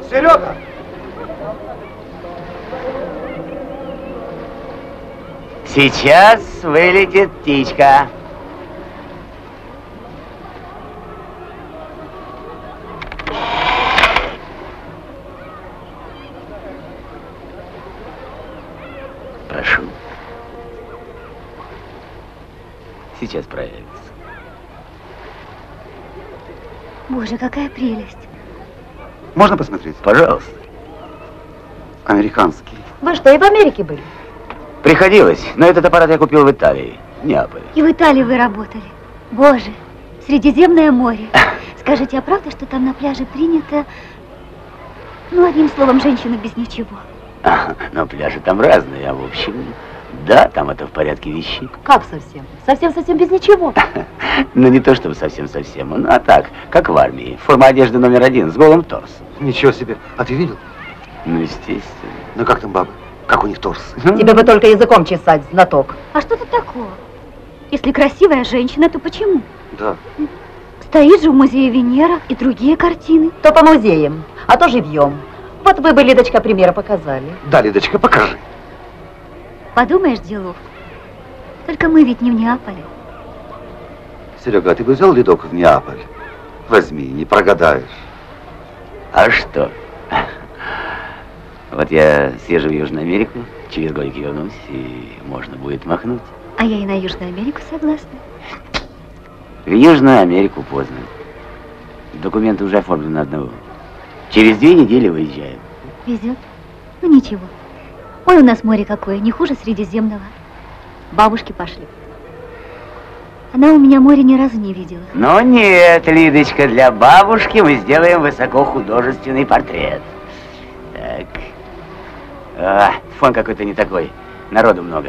Серега! Сейчас вылетит птичка. Прошу. Сейчас проявится. Боже, какая прелесть. Можно посмотреть? Пожалуйста. Американский. Вы что, и в Америке были? Приходилось, но этот аппарат я купил в Италии, в Неаполе. И в Италии вы работали. Боже, Средиземное море. Скажите, а правда, что там на пляже принято, ну, одним словом, женщина без ничего? Но пляжи там разные, а в общем, да, там это в порядке вещей. Как совсем? Совсем-совсем без ничего? Ну, не то чтобы совсем-совсем, ну, а так, как в армии. Форма одежды №1 с голым торсом. Ничего себе. А ты видел? Ну, естественно. Ну, как там бабы? Как у них торс? Тебе бы только языком чесать, знаток. А что тут такого? Если красивая женщина, то почему? Да. Стоит же в музее Венера и другие картины. То по музеям, а то живьем. Вот вы бы, Лидочка, примеры показали. Да, Лидочка, покажи. Подумаешь, делов. Только мы ведь не в Неаполе. Серега, а ты бы взял Лидок в Неаполь? Возьми, не прогадаешь. А что? Вот я съезжу в Южную Америку, через годик вернусь, и можно будет махнуть. А я и на Южную Америку согласна. В Южную Америку поздно. Документы уже оформлены на одного. Через 2 недели выезжаем. Везет. Ну ничего. Ой, у нас море какое, не хуже Средиземного. Бабушки пошли. Она у меня море ни разу не видела. Но нет, Лидочка, для бабушки мы сделаем высокохудожественный портрет. Так. Фон какой-то не такой. Народу много.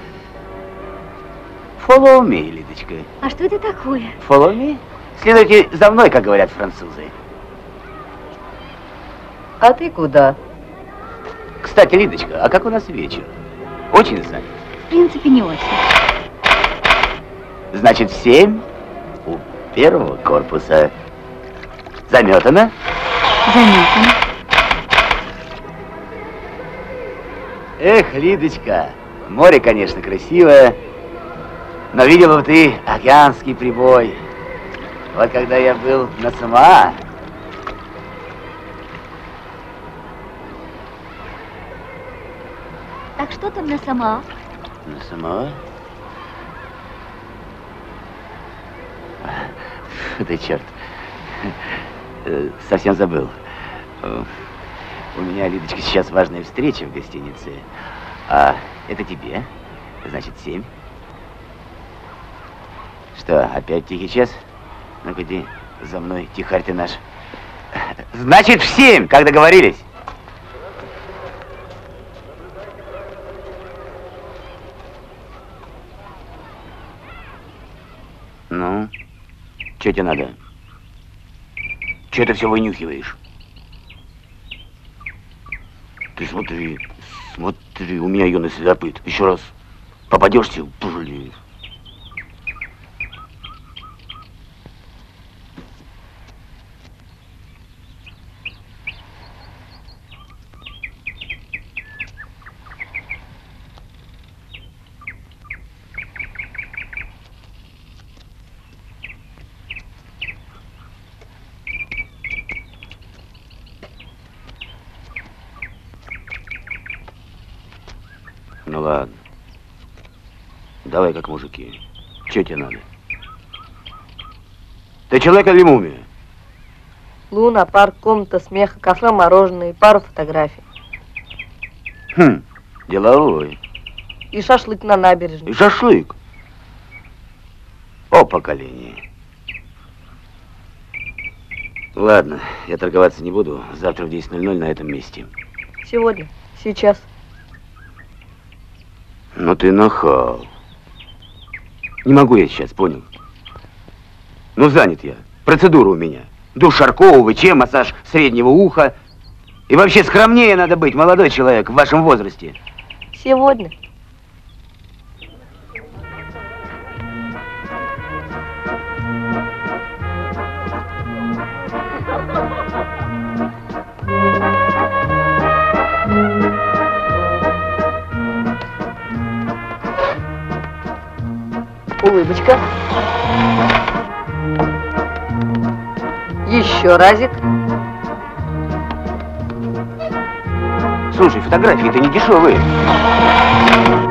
Follow me, Лидочка. А что это такое? Follow me? Следуйте за мной, как говорят французы. А ты куда? Кстати, Лидочка, а как у нас вечер? Очень занят. В принципе, не очень. Значит, в 7 у первого корпуса. Заметано? Заметно. Эх, Лидочка, море, конечно, красивое, но видела бы ты океанский прибой. Вот когда я был на Самоа. Так что там на Самоа? На Самоа? Да черт, совсем забыл. У меня, Лидочка, сейчас важная встреча в гостинице. А это тебе? Значит, 7. Что, опять тихий час? Ну-ка, иди за мной, тихарь ты наш. Значит, в 7, как договорились. Ну, что тебе надо? Че ты все вынюхиваешь? Ты смотри, смотри, у меня юный следопыт. Еще раз попадешься, пожалеешь. Ну ладно. Давай как мужики. Че тебе надо? Ты человек или мумия? Луна, парк, комната, смех, кафе, мороженое, пару фотографий. Хм, деловой. И шашлык на набережной. И шашлык. О поколении. Ладно, я торговаться не буду. Завтра в 10:00 на этом месте. Сегодня, сейчас. Ну ты нахал. Не могу я сейчас, понял? Ну занят я. Процедура у меня. Душ Шаркова, ВЧ, массаж среднего уха. И вообще скромнее надо быть, молодой человек, в вашем возрасте. Сегодня. Улыбочка. Еще разик. Слушай, фотографии-то не дешевые.